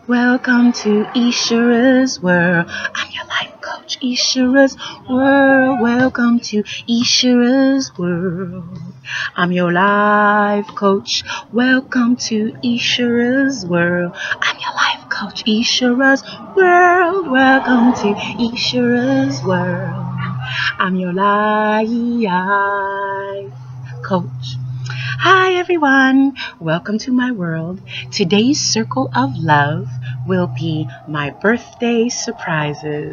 Welcome to Ishera's world. I'm your life coach, Ishera's world. Welcome to Ishera's world. I'm your life coach. Welcome to Ishera's world. I'm your life coach, Ishera's world. Welcome to Ishera's world. I'm your life coach. Hi everyone, welcome to my world. Today's circle of love will be my birthday surprises.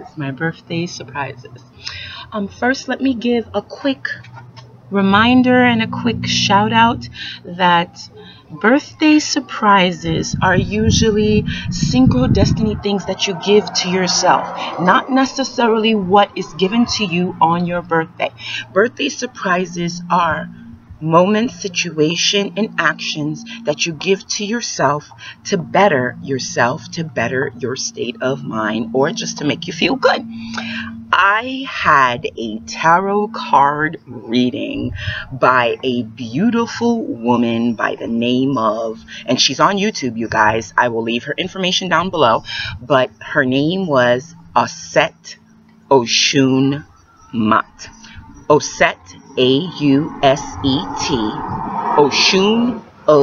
First, let me give a quick reminder and a quick shout out that birthday surprises are usually synchro destiny things that you give to yourself, not necessarily what is given to you on your birthday. Birthday surprises are moments, situation, and actions that you give to yourself, to better your state of mind, or just to make you feel good. I had a tarot card reading by a beautiful woman by the name of, and she's on YouTube, you guys. I will leave her information down below, but her name was Auset Oshun Maat. Auset, A-U-S-E-T, Oshun,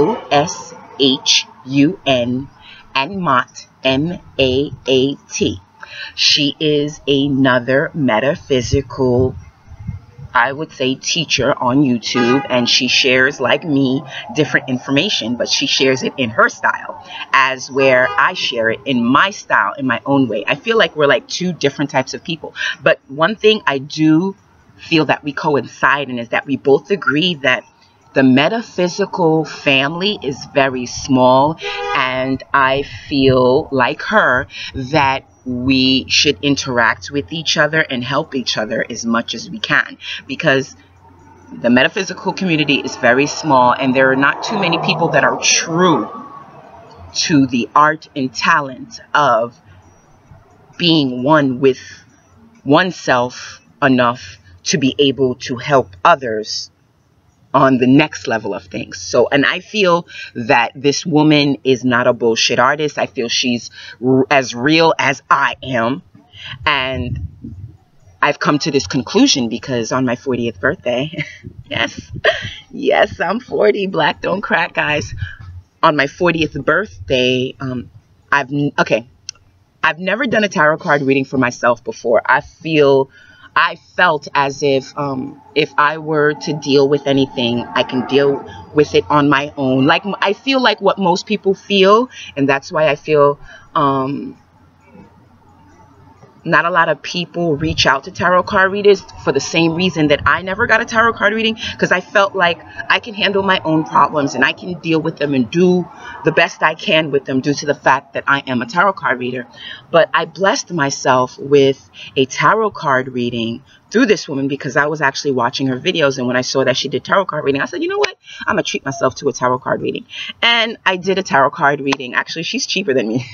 O-S-H-U-N, and Maat, M-A-A-T. She is another metaphysical, I would say, teacher on YouTube, and she shares, like me, different information, but she shares it in her style, as where I share it in my style, in my own way. I feel like we're like two different types of people, but one thing I do feel that we coincide in is that we both agree that the metaphysical family is very small, and I feel like her that we should interact with each other and help each other as much as we can, because the metaphysical community is very small and there are not too many people that are true to the art and talent of being one with oneself enough to be able to help others on the next level of things. So, and I feel that this woman is not a bullshit artist. I feel she's as real as I am. And I've come to this conclusion because on my 40th birthday, yes, I'm 40, black don't crack, guys. On my 40th birthday, I've never done a tarot card reading for myself before. I felt as if I were to deal with anything, I can deal with it on my own. Like, I feel like what most people feel, and that's why I feel not a lot of people reach out to tarot card readers for the same reason that I never got a tarot card reading, because I felt like I can handle my own problems and I can deal with them and do the best I can with them due to the fact that I am a tarot card reader. But I blessed myself with a tarot card reading through this woman because I was actually watching her videos, and when I saw that she did tarot card reading, I said, you know what, I'm gonna treat myself to a tarot card reading. And I did a tarot card reading. Actually, she's cheaper than me.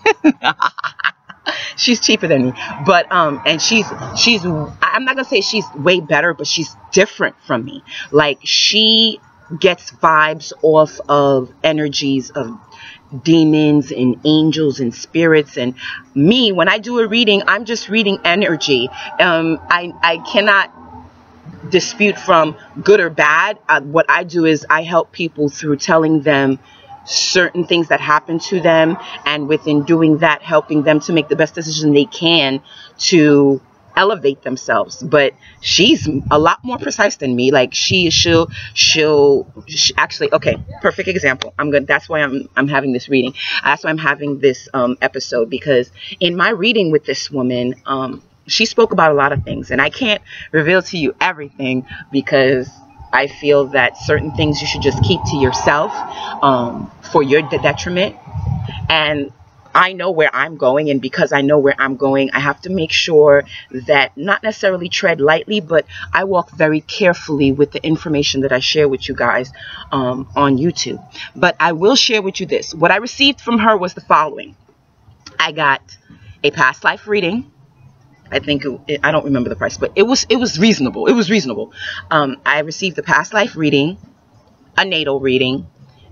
She's cheaper than me, but and she's I'm not gonna say she's way better, but she's different from me. Like, she gets vibes off of energies of demons and angels and spirits, and me, when I do a reading, I'm just reading energy. I cannot dispute from good or bad. What I do is I help people through telling them certain things that happen to them, and within doing that, helping them to make the best decision they can to elevate themselves. But she's a lot more precise than me. Like, she'll actually, okay, perfect example. That's why I'm having this reading. That's why I'm having this episode, because in my reading with this woman, she spoke about a lot of things, and I can't reveal to you everything because I feel that certain things you should just keep to yourself for your detriment. And I know where I'm going, and because I know where I'm going, I have to make sure that not necessarily tread lightly, but I walk very carefully with the information that I share with you guys on YouTube. But I will share with you this. What I received from her was the following. I got a past life reading. I think I don't remember the price, but it was reasonable. It was reasonable. I received a past life reading, a natal reading,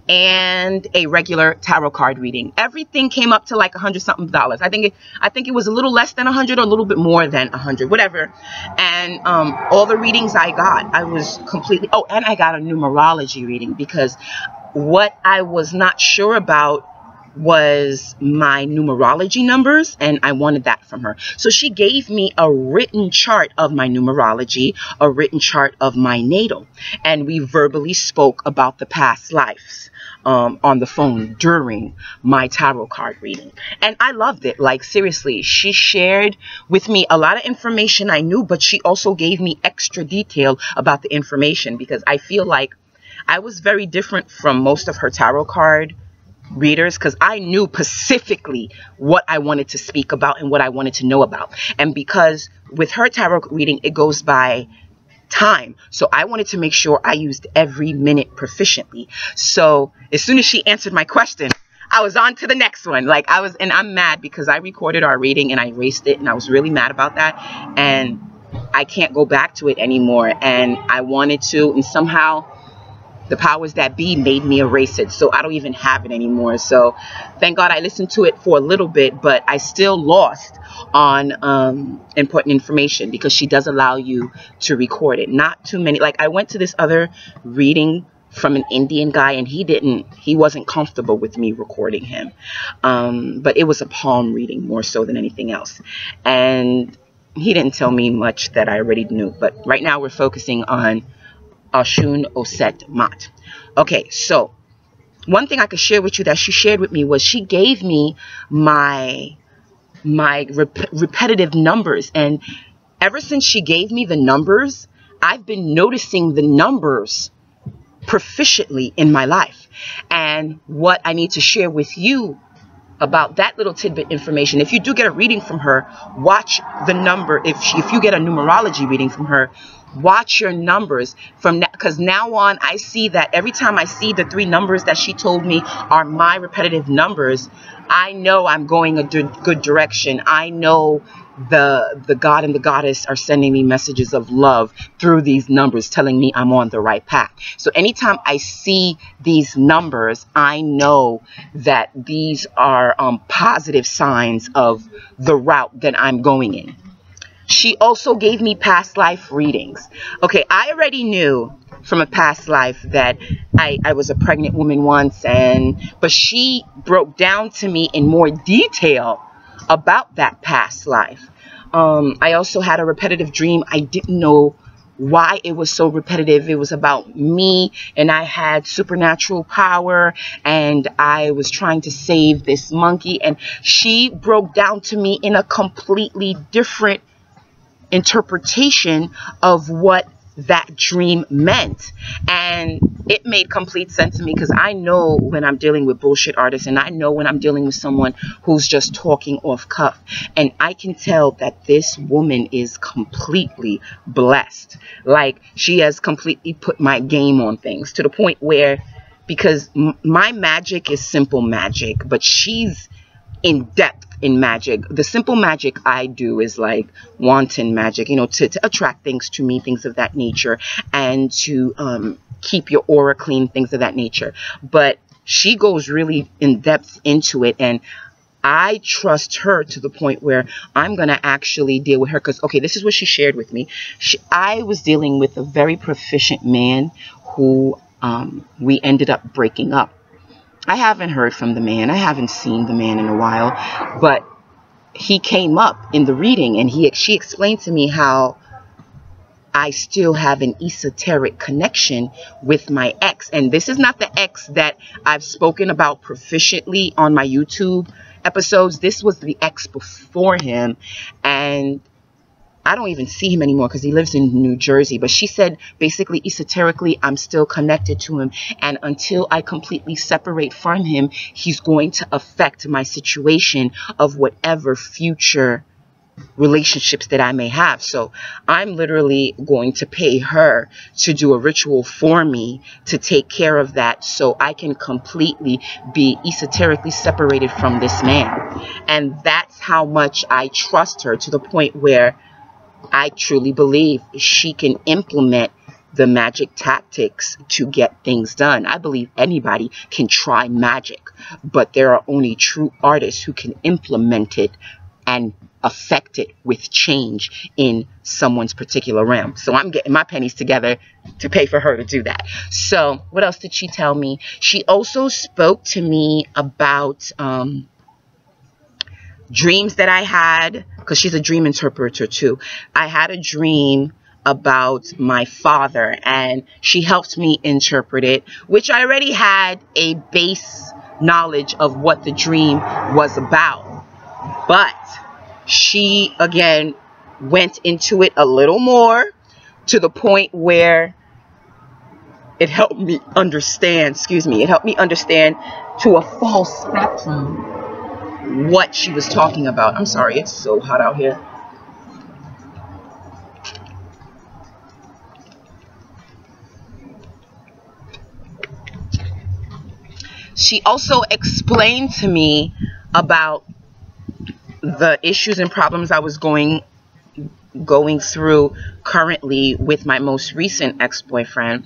and a regular tarot card reading. Everything came up to like $100-something. I think it was a little less than 100 or a little bit more than 100, whatever. And all the readings I got, I was completely, oh, and I got a numerology reading, because what I was not sure about was my numerology numbers, and I wanted that from her. So she gave me a written chart of my numerology, a written chart of my natal, and we verbally spoke about the past lives on the phone during my tarot card reading. And I loved it. Like, seriously, she shared with me a lot of information I knew, but she also gave me extra detail about the information, because I feel like I was very different from most of her tarot card readers, because I knew specifically what I wanted to speak about and what I wanted to know about. And because with her tarot reading, it goes by time, so I wanted to make sure I used every minute proficiently. So as soon as she answered my question, I was on to the next one. Like, and I'm mad because I recorded our reading and I erased it, and I was really mad about that, and I can't go back to it anymore. And I wanted to, and somehow the powers that be made me erase it, so I don't even have it anymore. So thank God I listened to it for a little bit, but I still lost on important information, because she does allow you to record it. Not too many. Like, I went to this other reading from an Indian guy, and he wasn't comfortable with me recording him. But it was a palm reading more so than anything else. And he didn't tell me much that I already knew. But right now we're focusing on Oshun, Auset, Maat. Okay, so one thing I could share with you that she shared with me was she gave me my repetitive numbers, and ever since she gave me the numbers, I've been noticing the numbers proficiently in my life. And what I need to share with you about that little tidbit information, if you do get a reading from her, watch the number. If you get a numerology reading from her, watch your numbers from that, because now on I see that every time I see the 3 numbers that she told me are my repetitive numbers, I know I'm going a good direction. I know the God and the goddess are sending me messages of love through these numbers, telling me I'm on the right path. So anytime I see these numbers, I know that these are positive signs of the route that I'm going in. She also gave me past life readings. Okay, I already knew from a past life that I was a pregnant woman once, but she broke down to me in more detail about that past life. I also had a repetitive dream. I didn't know why it was so repetitive. It was about me, and I had supernatural power, and I was trying to save this monkey, and she broke down to me in a completely different interpretation of what that dream meant. And it made complete sense to me, because I know when I'm dealing with bullshit artists, and I know when I'm dealing with someone who's just talking off cuff, and I can tell that this woman is completely blessed. Like, she has completely put my game on things, to the point where, because my magic is simple magic, but she's in depth in magic. The simple magic I do is like wanton magic, you know, to attract things to me, things of that nature, and to keep your aura clean, things of that nature. But she goes really in depth into it, and I trust her to the point where I'm going to actually deal with her. Because, okay, this is what she shared with me. I was dealing with a very proficient man who we ended up breaking up. I haven't heard from the man. I haven't seen the man in a while, but he came up in the reading, and she explained to me how I still have an esoteric connection with my ex. And this is not the ex that I've spoken about proficiently on my YouTube episodes. This was the ex before him, and I don't even see him anymore because he lives in New Jersey. But she said, basically, esoterically, I'm still connected to him. And until I completely separate from him, he's going to affect my situation of whatever future relationships that I may have. So I'm literally going to pay her to do a ritual for me to take care of that, so I can completely be esoterically separated from this man. And that's how much I trust her, to the point where I truly believe she can implement the magic tactics to get things done. I believe anybody can try magic, but there are only true artists who can implement it and affect it with change in someone's particular realm. So I'm getting my pennies together to pay for her to do that. So what else did she tell me? She also spoke to me about dreams that I had, because she's a dream interpreter too. I had a dream about my father, and she helped me interpret it, which I already had a base knowledge of what the dream was about. But she, again, went into it a little more, to the point where it helped me understand, it helped me understand to a false spectrum what she was talking about. I'm sorry, it's so hot out here. She also explained to me about the issues and problems I was going through currently with my most recent ex-boyfriend.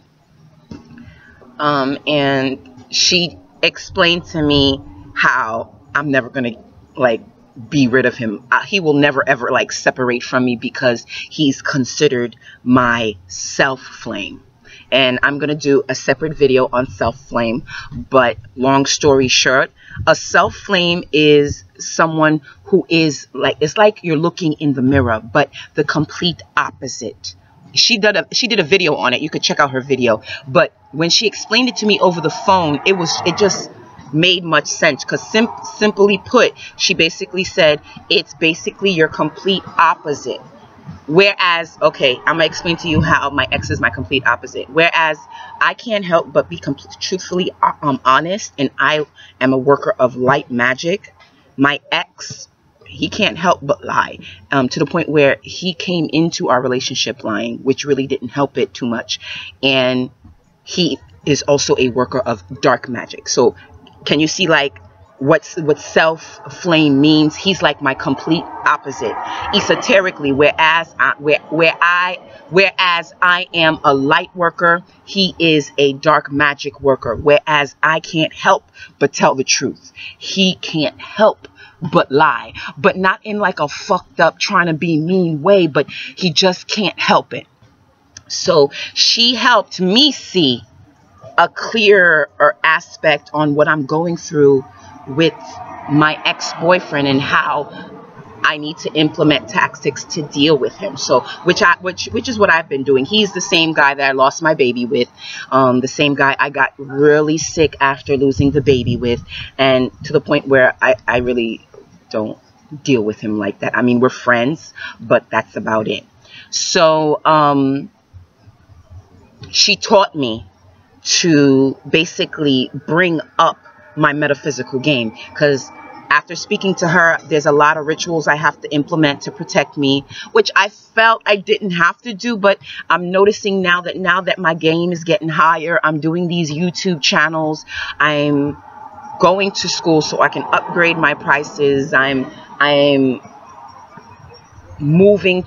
And she explained to me how I'm never going to, like, be rid of him. He will never ever, like, separate from me, because he's considered my self-flame. And I'm going to do a separate video on self-flame. But long story short, a self-flame is someone who is like, it's like you're looking in the mirror, but the complete opposite. She did a video on it. You could check out her video. But when she explained it to me over the phone, it just made much sense. Because simply put, she basically said it's basically your complete opposite. Whereas, okay, I'm going to explain to you how my ex is my complete opposite. Whereas I can't help but be truthfully honest, and I am a worker of light magic. My ex, he can't help but lie, to the point where he came into our relationship lying, which really didn't help it too much. And he is also a worker of dark magic. So can you see, like, what self-flame means? He's like my complete opposite esoterically, whereas I am a light worker, he is a dark magic worker. Whereas I can't help but tell the truth, he can't help but lie, but not in like a fucked up trying to be mean way, but he just can't help it. So she helped me see a clearer aspect on what I'm going through with my ex-boyfriend, and how I need to implement tactics to deal with him. So which is what I've been doing. He's the same guy that I lost my baby with, the same guy I got really sick after losing the baby with, and to the point where I really don't deal with him like that. I mean, we're friends, but that's about it. So she taught me to basically bring up my metaphysical game, because after speaking to her, there's a lot of rituals I have to implement to protect me, which I felt I didn't have to do, but I'm noticing now that my game is getting higher, I'm doing these YouTube channels, I'm going to school so I can upgrade my prices, I'm moving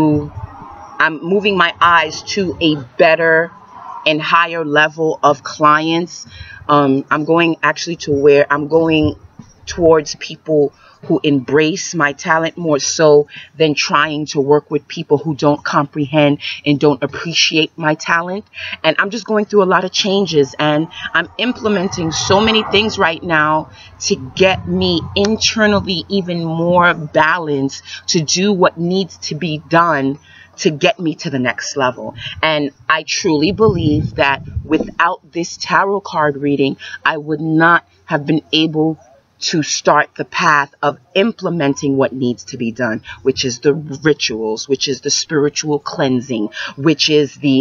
my eyes to a better and higher level of clients. I'm going actually to where I'm going towards people who embrace my talent more so than trying to work with people who don't comprehend and don't appreciate my talent. And I'm just going through a lot of changes, and I'm implementing so many things right now to get me internally even more balanced to do what needs to be done to get me to the next level. And I truly believe that without this tarot card reading, I would not have been able to start the path of implementing what needs to be done, which is the rituals, which is the spiritual cleansing, which is the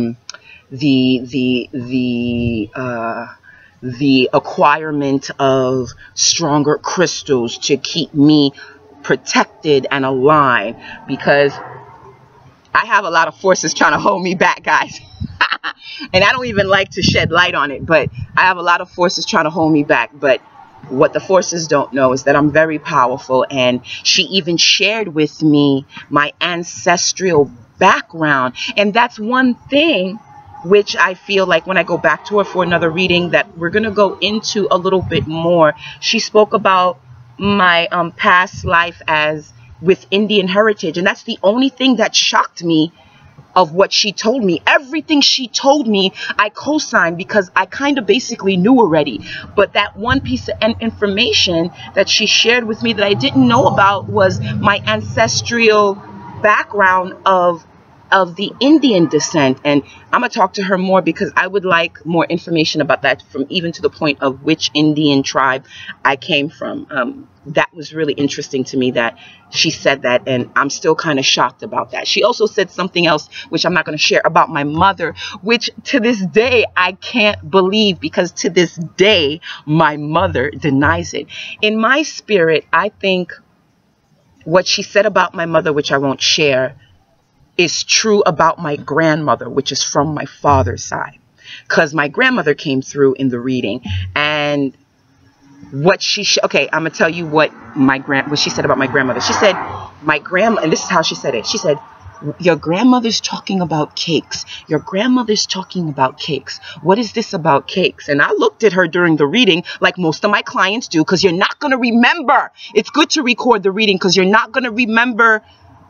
acquirement of stronger crystals to keep me protected and alive, because I have a lot of forces trying to hold me back, guys. And I don't even like to shed light on it, but I have a lot of forces trying to hold me back. But what the forces don't know is that I'm very powerful, and she even shared with me my ancestral background. And that's one thing which I feel like when I go back to her for another reading that we're going to go into a little bit more. She spoke about my past life as with Indian heritage, and that's the only thing that shocked me of what she told me. Everything she told me, I co-signed because I kind of basically knew already. But that one piece of information that she shared with me that I didn't know about was my ancestral background of the Indian descent. And I'm going to talk to her more because I would like more information about that, from even to the point of which Indian tribe I came from. That was really interesting to me that she said that, and I'm still kind of shocked about that. She also said something else, which I'm not going to share, about my mother, which to this day I can't believe, because to this day my mother denies it. In my spirit, I think what she said about my mother, which I won't share, is true about my grandmother, which is from my father's side, because my grandmother came through in the reading. And what okay, I'm gonna tell you what what she said about my grandmother. She said my grandma, and this is how she said it. She said, your grandmother's talking about cakes. Your grandmother's talking about cakes. What is this about cakes? And I looked at her during the reading like most of my clients do, because you're not going to remember. It's good to record the reading because you're not going to remember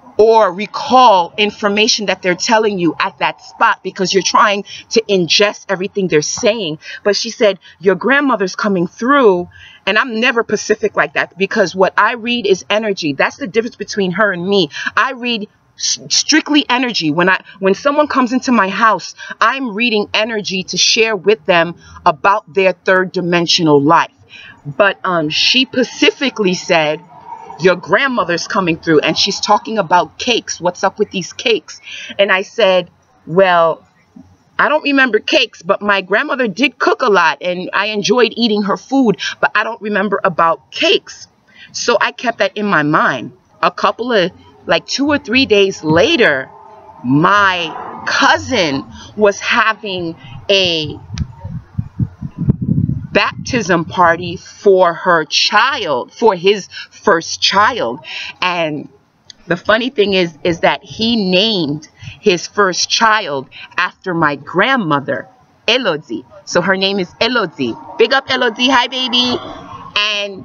or recall information that they're telling you at that spot, because you're trying to ingest everything they're saying. But she said, your grandmother's coming through. And I'm never Pacific like that, because what I read is energy. That's the difference between her and me. I read strictly energy. When someone comes into my house, I'm reading energy to share with them about their third dimensional life. But she specifically said, your grandmother's coming through, and she's talking about cakes. What's up with these cakes? And I said, well, I don't remember cakes, but my grandmother did cook a lot, and I enjoyed eating her food, but I don't remember about cakes. So I kept that in my mind. A couple of, like 2 or 3 days later, my cousin was having a baptism party for her child, for his first child. And the funny thing is that he named his first child after my grandmother, Elodie. So her name is Elodie. Big up Elodie. Hi, baby. And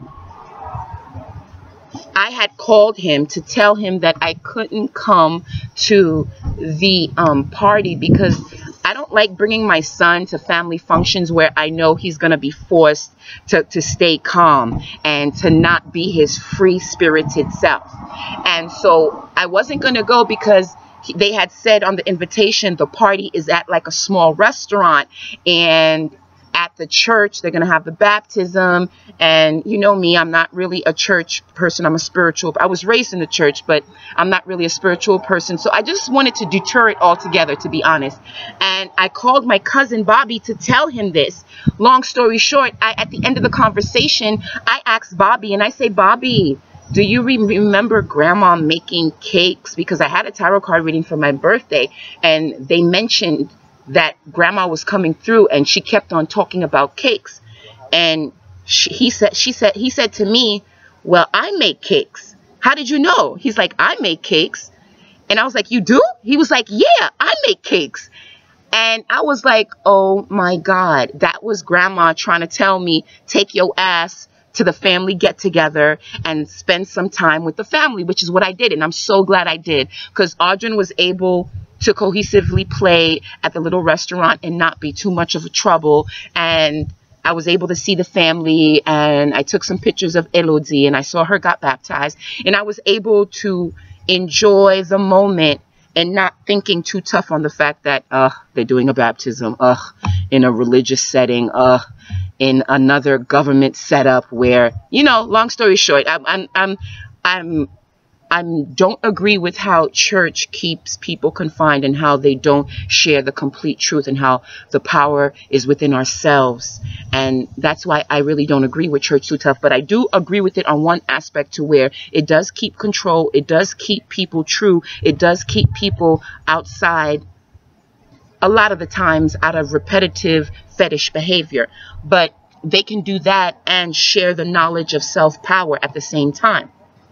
I had called him to tell him that I couldn't come to the party because I don't like bringing my son to family functions where I know he's going to be forced to stay calm and to not be his free-spirited self. And so I wasn't going to go because they had said on the invitation the party is at like a small restaurant, and at the church they're going to have the baptism. And you know me, I'm not really a church person. I'm a spiritual. I was raised in the church, but I'm not really a spiritual person. So I just wanted to deter it altogether, to be honest. And I called my cousin Bobby to tell him this. Long story short, at the end of the conversation, I asked Bobby, and I say, Bobby, do you remember grandma making cakes? Because I had a tarot card reading for my birthday, and they mentioned that grandma was coming through, and she kept on talking about cakes. And he said to me, well, I make cakes. How did you know? He's like, I make cakes. And I was like, you do? He was like, yeah, I make cakes. And I was like, oh my God, that was grandma trying to tell me, take your ass to the family get together and spend some time with the family, which is what I did. And I'm so glad I did, because Audrey was able to cohesively play at the little restaurant and not be too much of a trouble. And I was able to see the family, and I took some pictures of Elodie, and I saw her got baptized, and I was able to enjoy the moment and not thinking too tough on the fact that they're doing a baptism in a religious setting, in another government setup where, you know, long story short, I don't agree with how church keeps people confined and how they don't share the complete truth and how the power is within ourselves. And that's why I really don't agree with church too tough. But I do agree with it on one aspect, to where it does keep control. It does keep people true. It does keep people outside, a lot of the times, out of repetitive fetish behavior. But they can do that and share the knowledge of self-power at the same time.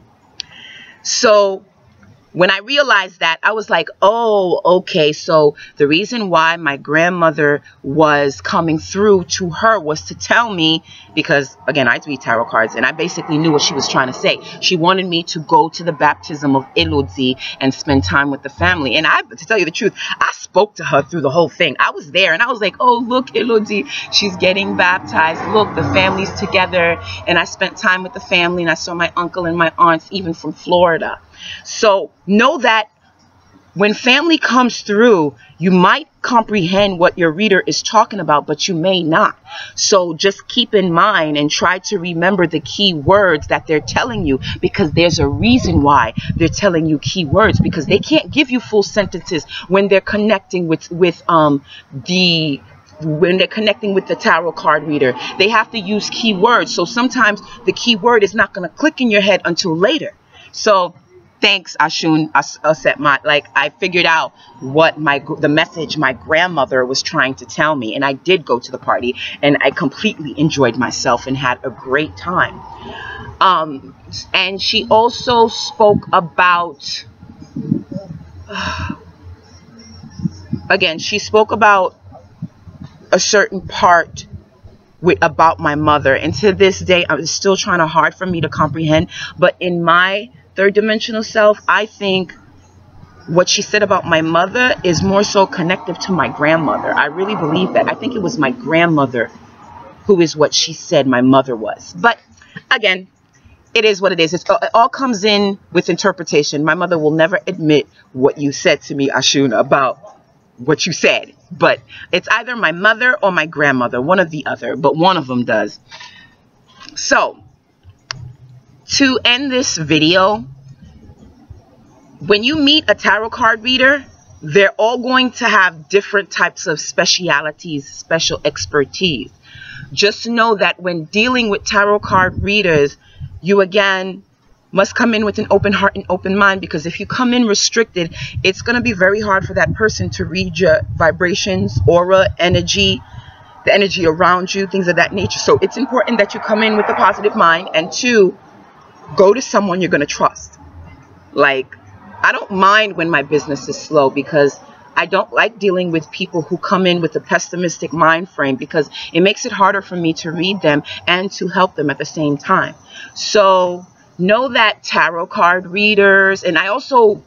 So when I realized that, I was like, oh, okay, so the reason why my grandmother was coming through to her was to tell me, because, again, I read tarot cards, and I basically knew what she was trying to say. She wanted me to go to the baptism of e.t.c and spend time with the family. And to tell you the truth, I spoke to her through the whole thing. I was there, and I was like, oh, look, e.t.c, she's getting baptized. Look, the family's together. And I spent time with the family, and I saw my uncle and my aunts, even from Florida. So know that when family comes through, you might comprehend what your reader is talking about, but you may not. So just keep in mind and try to remember the key words that they're telling you, because there's a reason why they're telling you key words, because they can't give you full sentences when they're connecting with the tarot card reader. They have to use key words. So sometimes the key word is not going to click in your head until later. So thanks, Oshun, Auset, Maat. Like, I figured out what the message my grandmother was trying to tell me, and I did go to the party, and I completely enjoyed myself and had a great time. And she also spoke about, again, she spoke about a certain part about my mother, and to this day, it's still hard for me to comprehend. But in my third dimensional self, I think what she said about my mother is more so connective to my grandmother. I really believe that. I think it was my grandmother who is what she said my mother was. But again, it is what it is. It all comes in with interpretation. My mother will never admit what you said to me, Oshun, about what you said. But it's either my mother or my grandmother, one or the other, but one of them does. So, to end this video, when you meet a tarot card reader, they're all going to have different types of specialities, special expertise. Just know that when dealing with tarot card readers, you again must come in with an open heart and open mind, because if you come in restricted, it's going to be very hard for that person to read your vibrations, aura, energy, the energy around you, things of that nature. So it's important that you come in with a positive mind, and two, go to someone you're going to trust. Like, I don't mind when my business is slow, because I don't like dealing with people who come in with a pessimistic mind frame, because it makes it harder for me to read them and to help them at the same time. So know that tarot card readers, and I also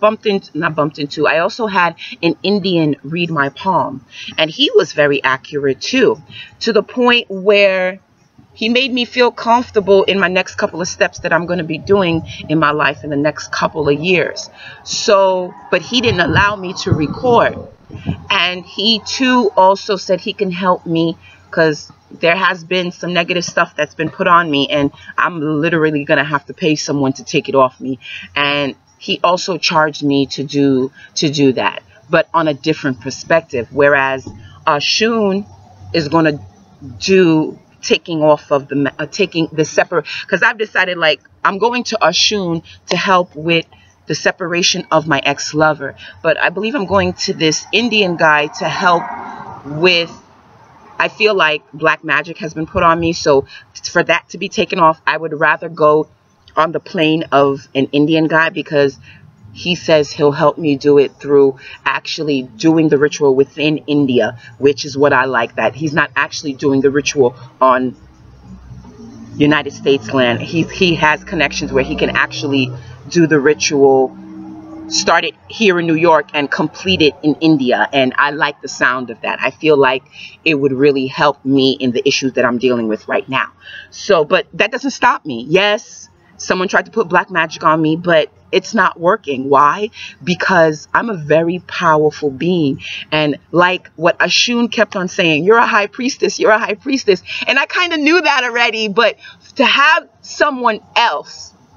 I also had an Indian read my palm, and he was very accurate too, to the point where he made me feel comfortable in my next couple of steps that I'm going to be doing in my life in the next couple of years. So, but he didn't allow me to record. And he too also said he can help me, because there has been some negative stuff that's been put on me, and I'm literally going to have to pay someone to take it off me. And he also charged me to do that, but on a different perspective. Whereas Oshun is going to do taking off of taking the separate, because I've decided, like, I'm going to Oshun to help with the separation of my ex-lover, but I believe I'm going to this Indian guy to help with, I feel like black magic has been put on me. So for that to be taken off, I would rather go on the plane of an Indian guy, because he says he'll help me do it through actually doing the ritual within India, which is what I like, that he's not actually doing the ritual on United States land. He has connections where he can actually do the ritual, start it here in New York and complete it in India. And I like the sound of that. I feel like it would really help me in the issues that I'm dealing with right now. So, but that doesn't stop me. Yes, someone tried to put black magic on me, but it's not working. Why? Because I'm a very powerful being. And like what Oshun kept on saying, you're a high priestess, you're a high priestess. And I kind of knew that already, but to have someone else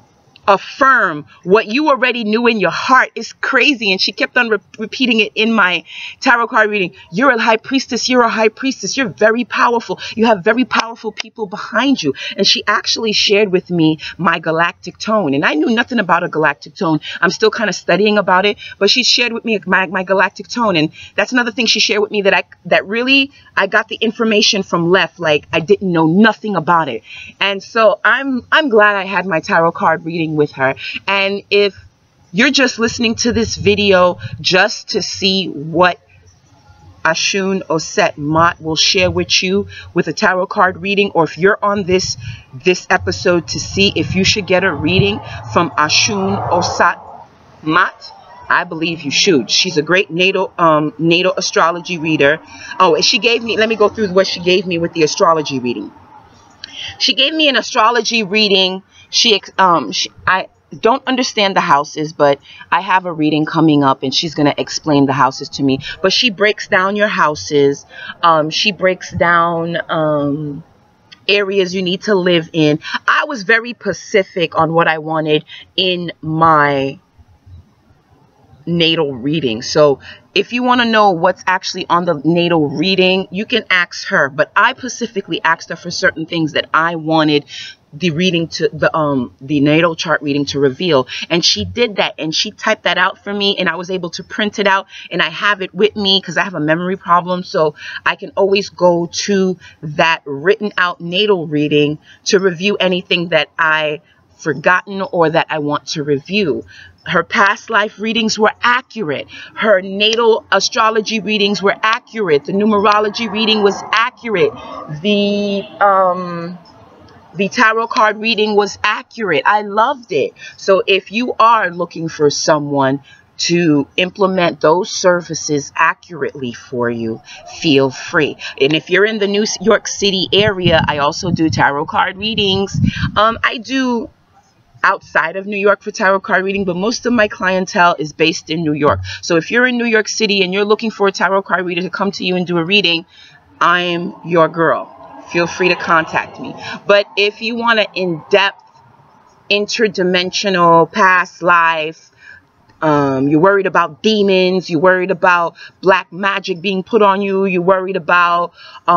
affirm what you already knew in your heart. Is crazy. And she kept on repeating it in my tarot card reading. You're a high priestess. You're a high priestess. You're very powerful. You have very powerful people behind you. And she actually shared with me my galactic tone. And I knew nothing about a galactic tone. I'm still kind of studying about it. But she shared with me my galactic tone. And that's another thing she shared with me that really I got the information from left. Like I didn't know nothing about it. And so I'm glad I had my tarot card reading with her. And if you're just listening to this video just to see what Oshun, Auset, Maat will share with you with a tarot card reading, or if you're on this episode to see if you should get a reading from Oshun, Auset, Maat, I believe you should. She's a great natal astrology reader. Oh, and she gave me, let me go through what she gave me with the astrology reading. She gave me an astrology reading. I don't understand the houses, but I have a reading coming up and she's going to explain the houses to me. But she breaks down your houses. She breaks down areas you need to live in. I was very specific on what I wanted in my natal reading. So if you want to know what's actually on the natal reading, you can ask her. But I specifically asked her for certain things that I wanted the reading to the natal chart reading to reveal, and she did that, and she typed that out for me, and I was able to print it out, and I have it with me because I have a memory problem, so I can always go to that written out natal reading to review anything that I forgotten or that I want to review. Her past life readings were accurate. Her natal astrology readings were accurate. The numerology reading was accurate. The tarot card reading was accurate. I loved it. So if you are looking for someone to implement those services accurately for you, feel free. And if you're in the New York City area, I also do tarot card readings. I do outside of New York for tarot card reading, but most of my clientele is based in New York. So if you're in New York City and you're looking for a tarot card reader to come to you and do a reading, I'm your girl. Feel free to contact me. But if you want an in-depth, interdimensional past life, you're worried about demons, you're worried about black magic being put on you, you're worried about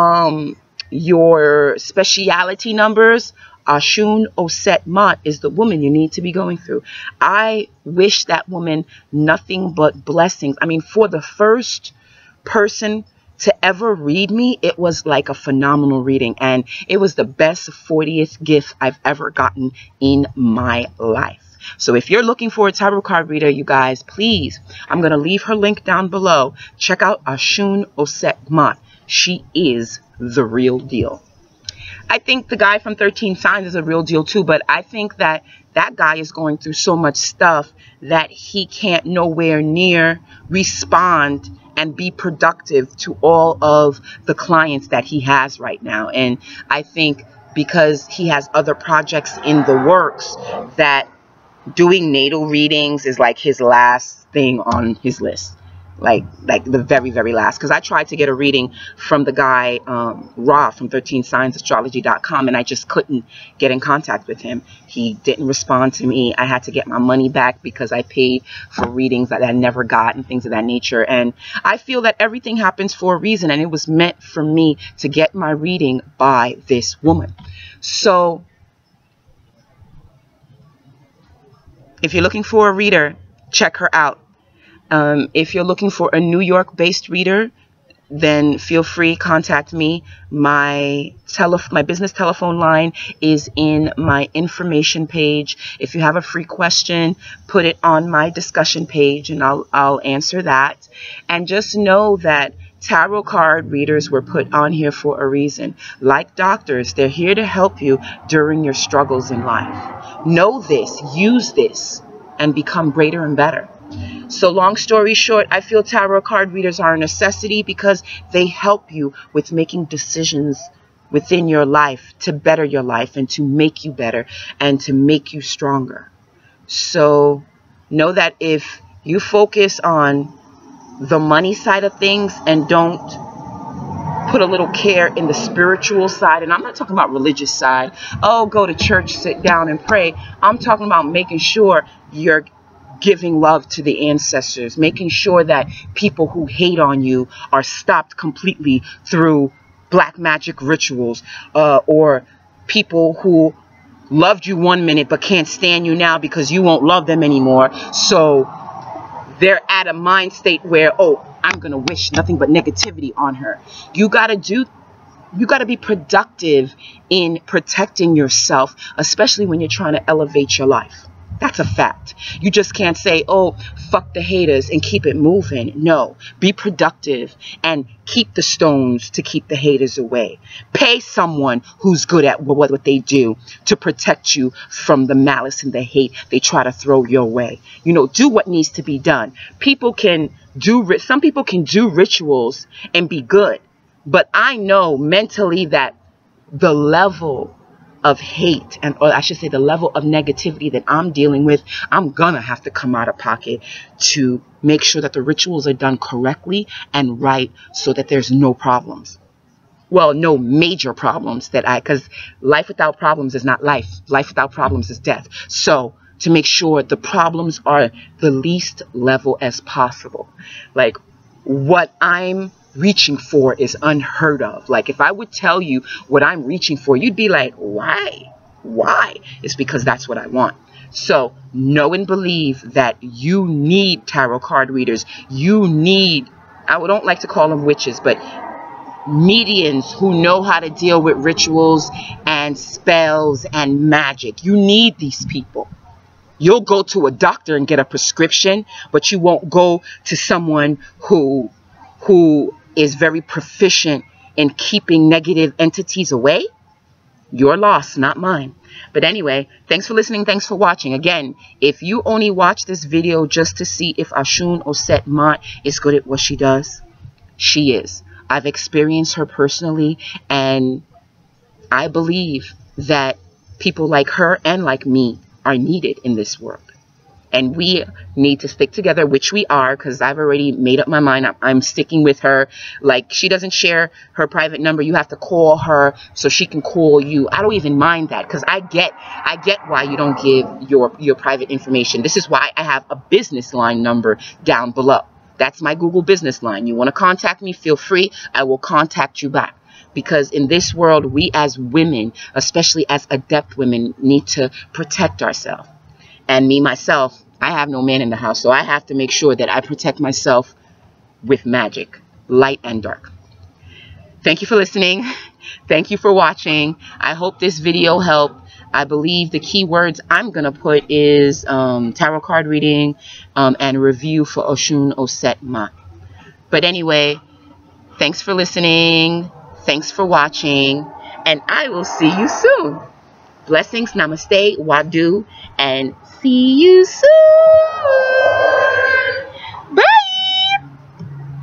your speciality numbers, Oshun, Auset, Maat is the woman you need to be going through. I wish that woman nothing but blessings. I mean, for the first person to ever read me, it was like a phenomenal reading, and it was the best 40th gift I've ever gotten in my life. So if you're looking for a tarot card reader, you guys, please, I'm going to leave her link down below. Check out Oshun, Auset, Maat. She is the real deal. I think the guy from 13 Signs is a real deal too, but I think that that guy is going through so much stuff that he can't nowhere near respond and be productive to all of the clients that he has right now. And I think because he has other projects in the works, that doing natal readings is like his last thing on his list. Like the very, very last. Because I tried to get a reading from the guy, Ra, from 13signsastrology.com, and I just couldn't get in contact with him. He didn't respond to me. I had to get my money back because I paid for readings that I never got and things of that nature. And I feel that everything happens for a reason, and it was meant for me to get my reading by this woman. So if you're looking for a reader, check her out. If you're looking for a New York-based reader, then feel free, contact me. My business telephone line is in my information page. If you have a free question, put it on my discussion page and I'll answer that. And just know that tarot card readers were put on here for a reason. Like doctors, they're here to help you during your struggles in life. Know this, use this, and become greater and better. So long story short, I feel tarot card readers are a necessity because they help you with making decisions within your life to better your life and to make you better and to make you stronger. So know that if you focus on the money side of things and don't put a little care in the spiritual side. And I'm not talking about religious side. Oh, go to church, sit down and pray. I'm talking about making sure you're giving love to the ancestors, making sure that people who hate on you are stopped completely through black magic rituals, or people who loved you one minute but can't stand you now because you won't love them anymore. So they're at a mind state where, oh, I'm going to wish nothing but negativity on her. You got to be productive in protecting yourself, especially when you're trying to elevate your life. That's a fact. You just can't say, oh, fuck the haters and keep it moving. No, be productive and keep the stones to keep the haters away. Pay someone who's good at what they do to protect you from the malice and the hate they try to throw your way. You know, do what needs to be done. Some people can do rituals and be good, but I know mentally that the level of hate, or I should say the level of negativity that I'm dealing with, I'm gonna have to come out of pocket to make sure that the rituals are done correctly and right, so that there's no problems. Well, no major problems because life without problems is not life. Life without problems is death. So to make sure the problems are the least level as possible. Like, what I'm reaching for is unheard of. Like, if I would tell you what I'm reaching for, you'd be like, why? It's because that's what I want. So know and believe that you need tarot card readers. You need, I don't like to call them witches, but medians who know how to deal with rituals and spells and magic. You need these people. You'll go to a doctor and get a prescription, but you won't go to someone who is very proficient in keeping negative entities away. Your loss, not mine. But anyway, thanks for listening. Thanks for watching. Again, if you only watch this video just to see if Oshun, Auset, Maat is good at what she does, she is. I've experienced her personally, and I believe that people like her and like me are needed in this world. And we need to stick together, which we are, because I've already made up my mind. I'm sticking with her. Like, she doesn't share her private number. You have to call her so she can call you. I don't even mind that, because I get why you don't give your private information. This is why I have a business line number down below. That's my Google business line. You want to contact me, feel free. I will contact you back. Because in this world, we as women, especially as adept women, need to protect ourselves. And me, myself, I have no man in the house, so I have to make sure that I protect myself with magic, light and dark. Thank you for listening. Thank you for watching. I hope this video helped. I believe the keywords I'm going to put is tarot card reading and review for Oshun, Auset, Maat. But anyway, thanks for listening. Thanks for watching. And I will see you soon. Blessings, namaste, wadu, and see you soon.